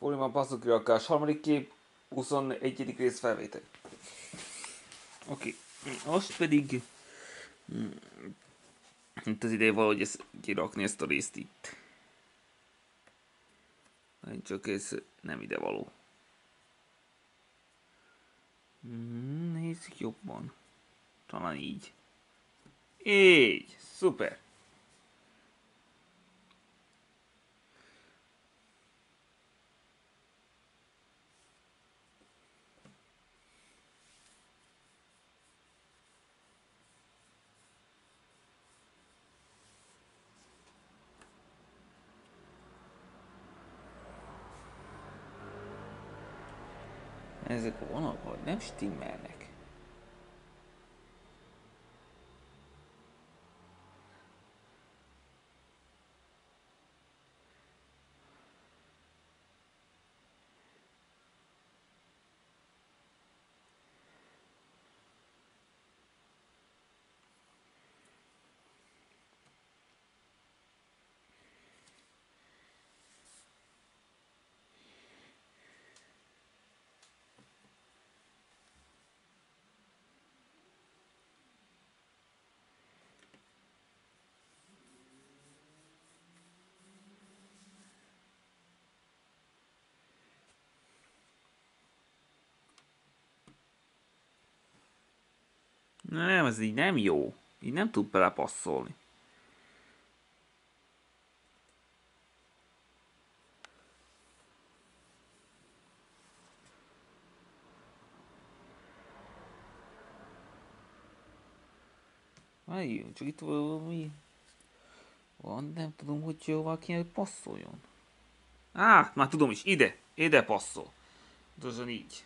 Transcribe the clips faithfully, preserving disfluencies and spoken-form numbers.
Fordulman passzok kirakás. Harmadik kép, huszonegyedik rész felvétel. Oké. Okay. Most pedig... Itt az ideje valahogy ezt kirakni, ezt a részt itt. Csak ez nem ide való. Nézzük jobban. Talán így. Így. Szuper. Ezek a vonalak nem stimmelnek. Nem, ez így nem jó. Így nem tud belepasszolni. Várjunk, csak itt valami van, nem tudom, hogy jóval kéne, hogy passzoljon. Á, már tudom is, ide, ide passzol. Tudod, így.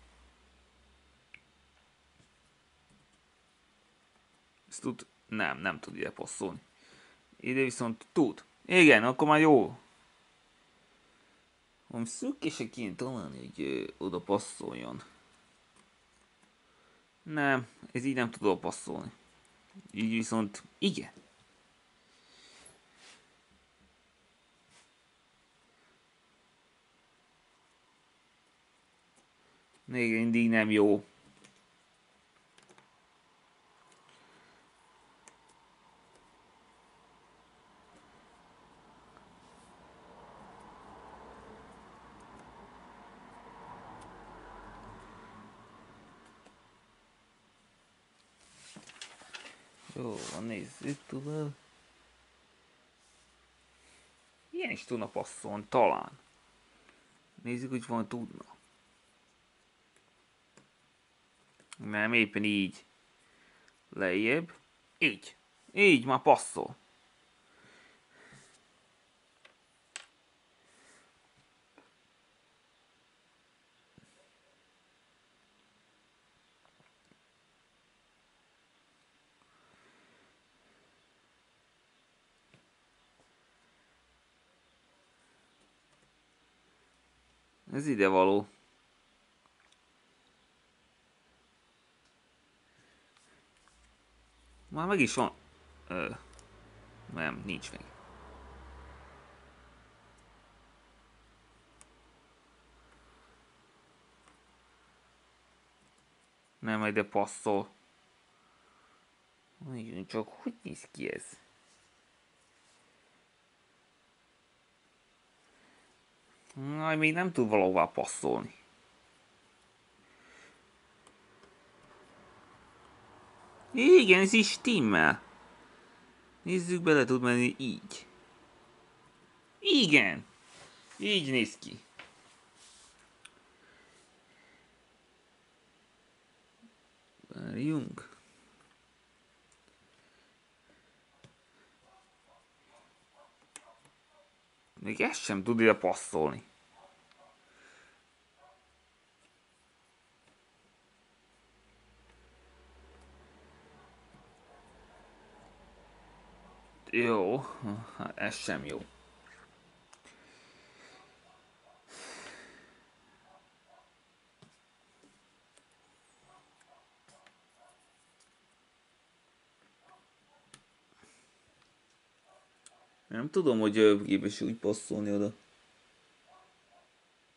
Ezt tud, nem, nem tud ide passzolni. Ide viszont tud. Igen, akkor már jó. Valami szűkése kéne találni, hogy ö, oda passzoljon. Nem, ez így nem tud oda passzolni. Így viszont igen. Még mindig nem jó. Jó, nézzük tovább. Ilyen is tudna passzolni, talán. Nézzük, hogy van tudna. Nem, éppen így. Lejjebb. Így. Így már passzol. Ez ide való. Már meg is van. Ö, nem, nincs meg. Nem, ide passzol. Mondjuk csak, hogy néz ki ez? Na, még nem tud valahová passzolni. Igen, ez is stimmel. Nézzük, bele tud menni így. Igen. Így néz ki. Várjunk. Még ezt sem tud ide passzolni. Jó, hát ez sem jó. Nem tudom, hogy képes úgy passzolni oda.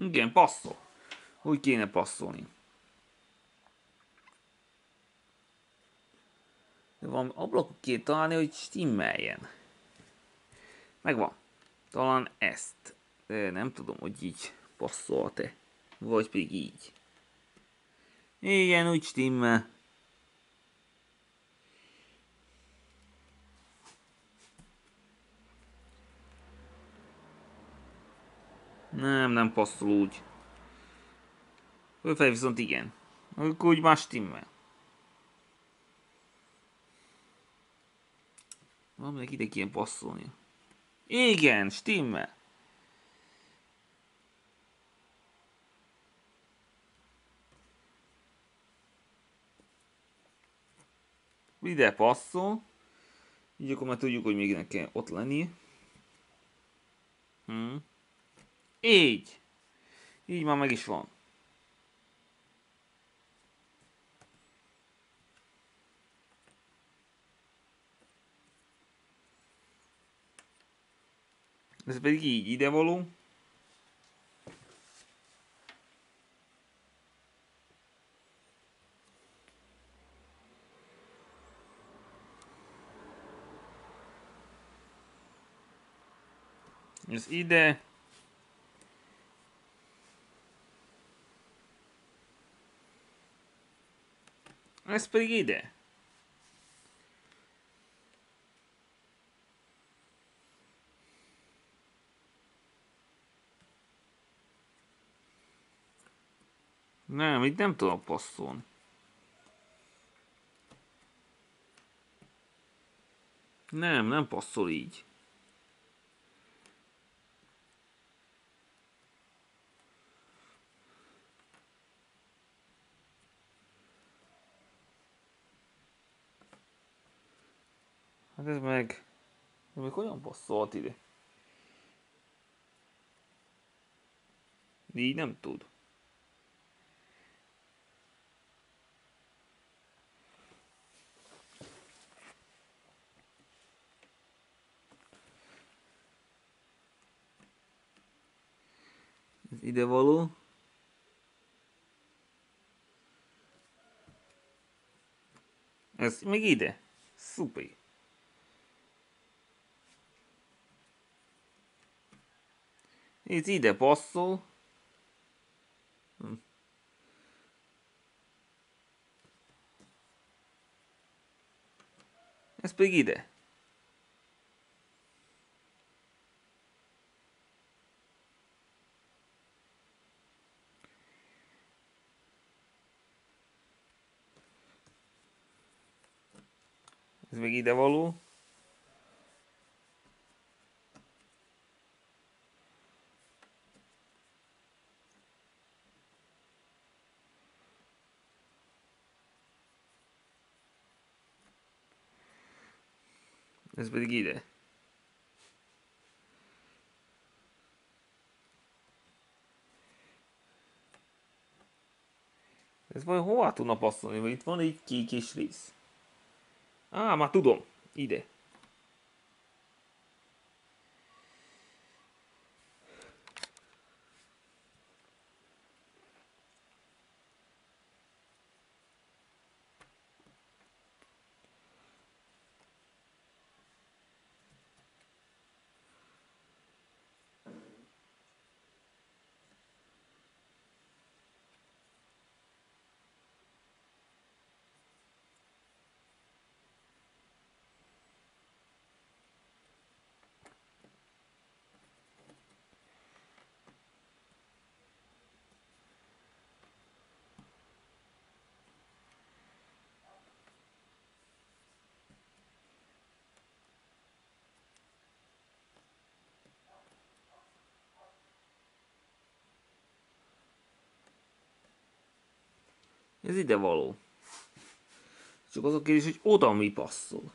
Igen, passzol. Úgy kéne passzolni. De valami ablakot kéne találni, hogy stimmeljen. Megvan. Talán ezt. De nem tudom, hogy így passzol-e. Vagy pedig így. Igen, úgy stimmel. Nem, nem passzol úgy. Fölfelé viszont igen. Akkor úgy más stimmel. Valaminek ide kéne passzolni. Igen, stimmel. Ide passzol. Így akkor már tudjuk, hogy még ne kell ott lenni. Hm. Így. Így már meg is van. Ez pedig így ide való. Ez ide. Ez pedig ide. Nem, itt nem tudom passzolni. Nem, nem passzol így. Hát ez meg... Ez meg olyan passzolt ide? Így nem tud. Ez ide való. Ez még ide. Szuper. Ez ide passzol. Hm. Ez pedig ide. Ez még ide való. Ez pedig ide. Ez vajon hova tudna passzolni? Mert itt van egy kék kis rész. Á, már tudom. Ide. Ez ide való. Csak az a kérdés, hogy oda mi passzol.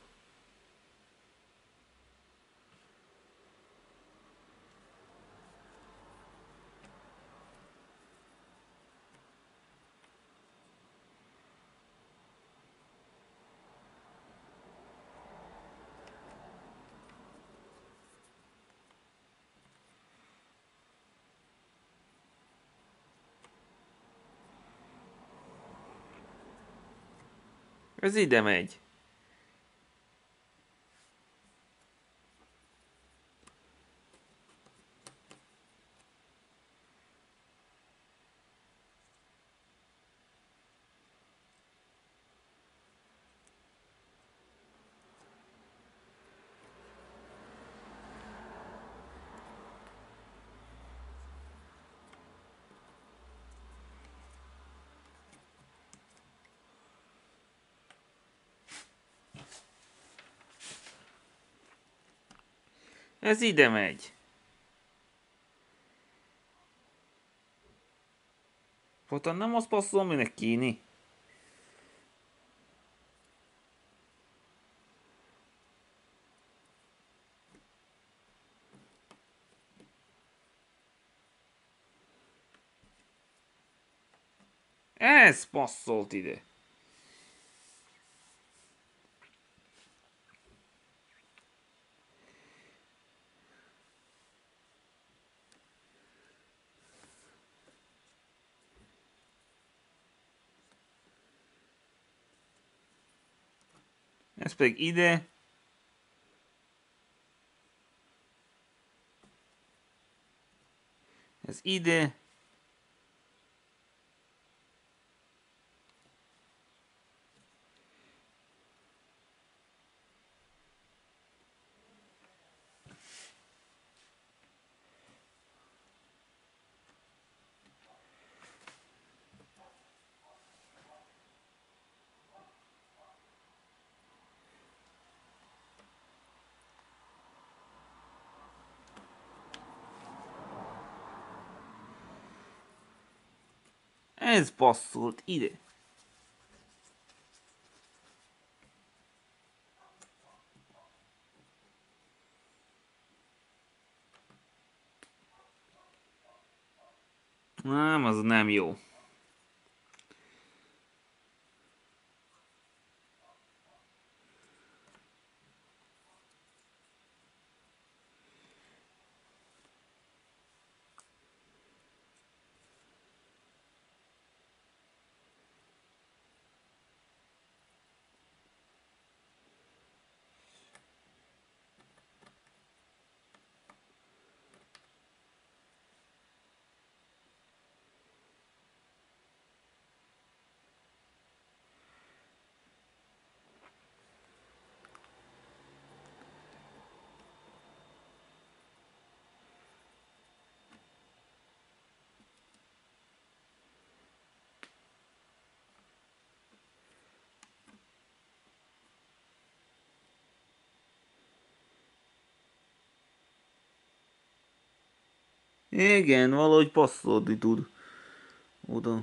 Ez ide megy. Ez ide megy. Potom nem azt passzol, aminek kéne. Ez passzolt ide. Ez pedig ide. Ez ide. Ez passzolt ide. Nem, az nem jó. Igen, valahogy passzolni tud. Oda.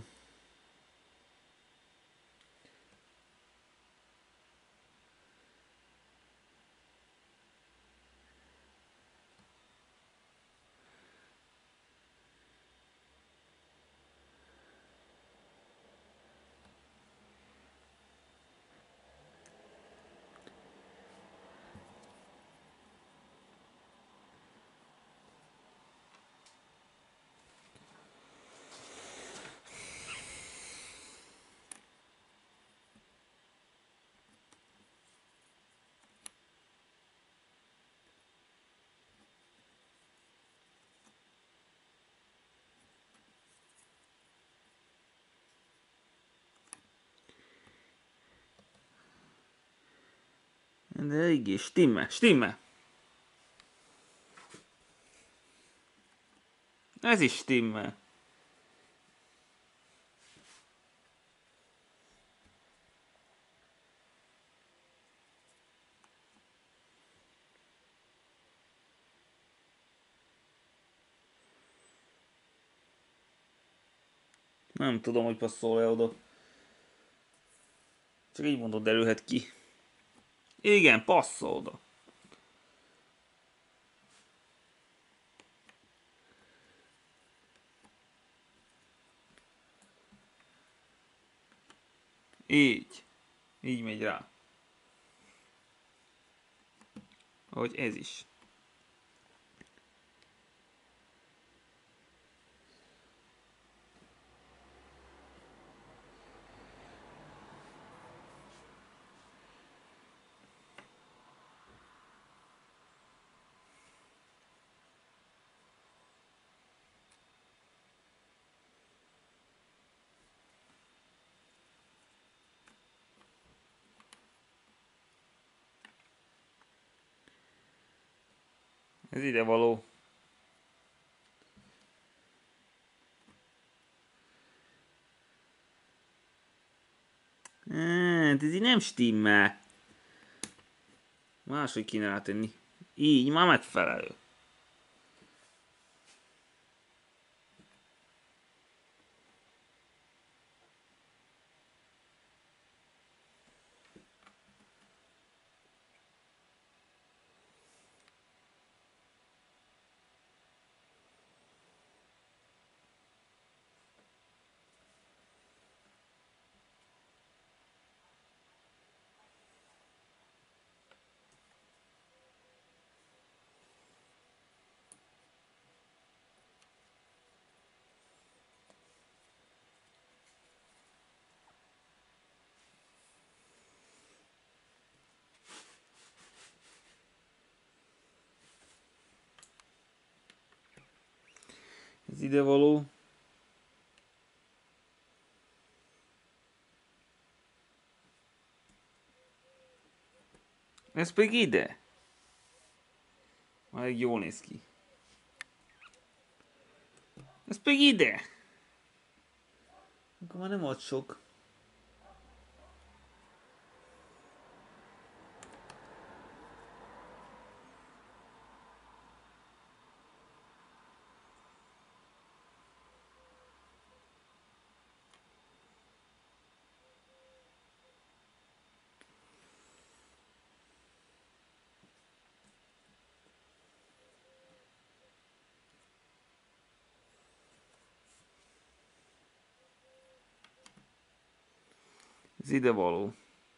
De igen, stimmel, stimmel. Ez is stimmel. Nem tudom, hogy passzol-e oda. Csak így mondod, derülhet ki. Igen, passzol oda. Így. Így megy rá. Ahogy ez is. Ez ide való. Hát, ez így nem stimmel. Máshogy kéne rátenni. Így, már megfelelő. Ez ide való. Ez pedig ide. Már jól néz ki. Ez pedig ide. Akkor már nem ad sok. Ez ide való.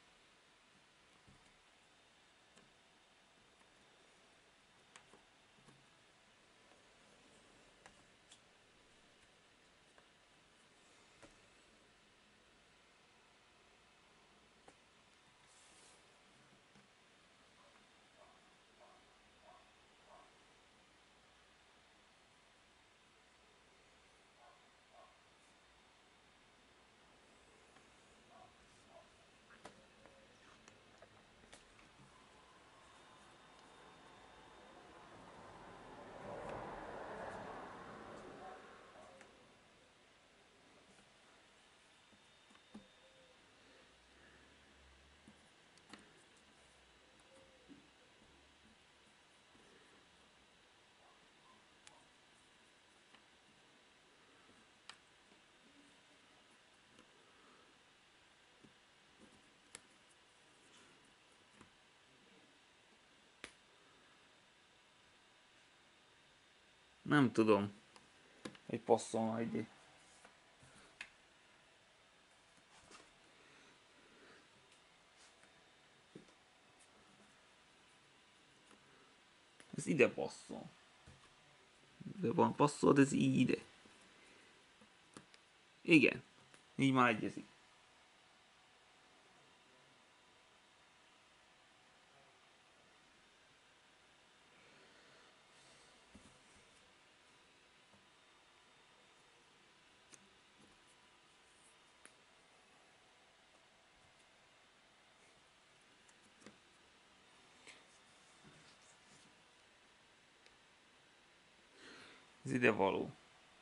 Nem tudom. Hogy passzolna ide. Ez ide passzol. De van passzol, ez így ide. Igen. Így már egyezik. Ez ide való.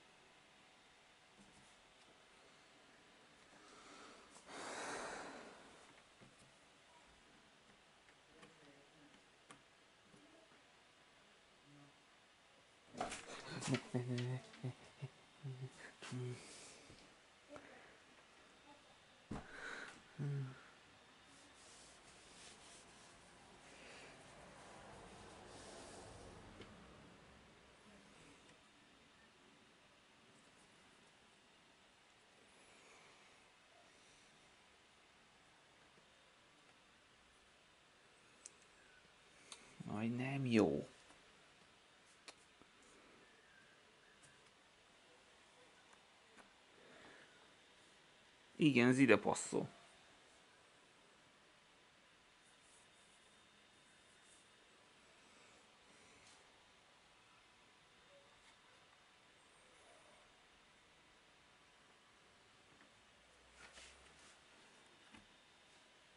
Aj, nem jó. Igen, ez ide passzol.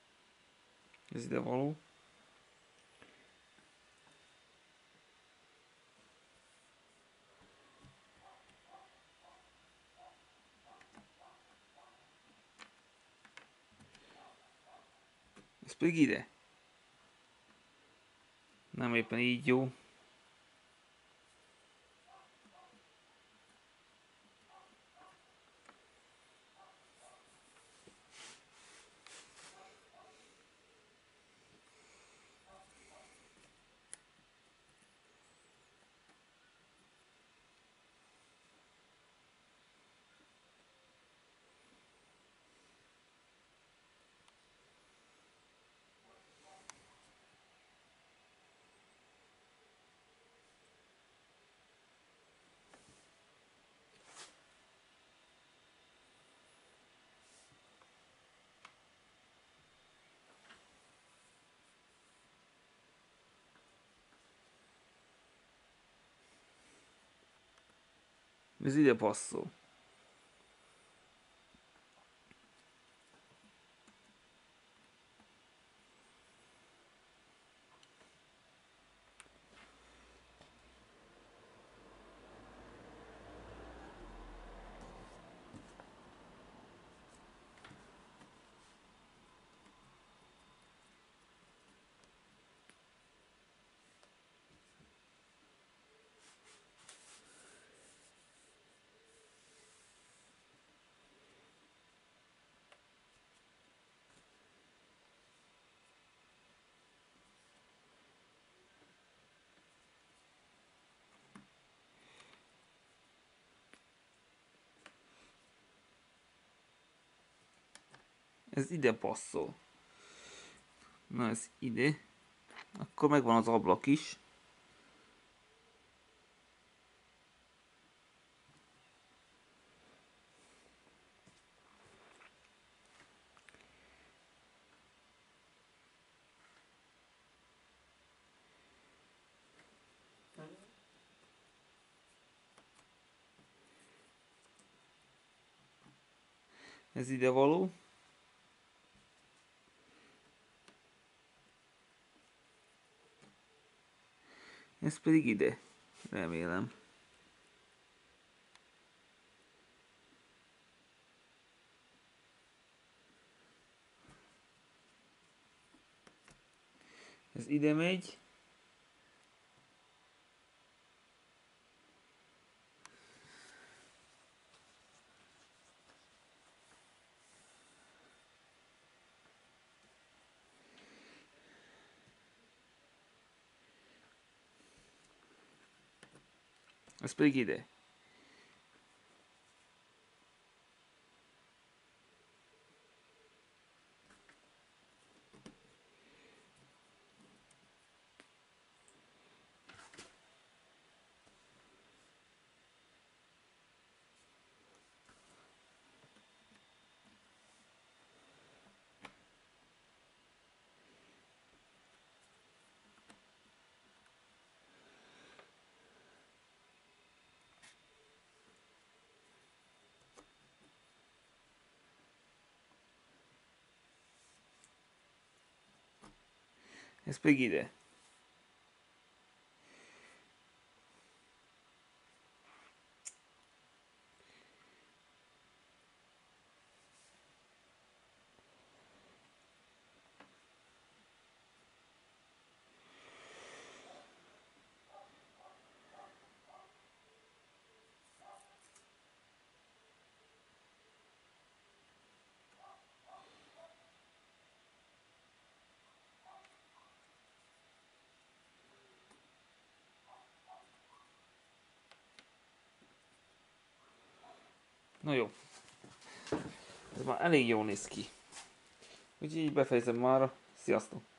Ez ide való. pedig ide. Nem éppen így jó. Ez ide passzol. Ez ide passzol. Na ez ide. Akkor megvan az ablak is. Ez ide való. Ez pedig ide. Remélem. Ez ide megy. Ez pedig ide. Ez pedig ide. Na jó. Ez már elég jól néz ki. Úgyhogy így befejezem mára. Sziasztok!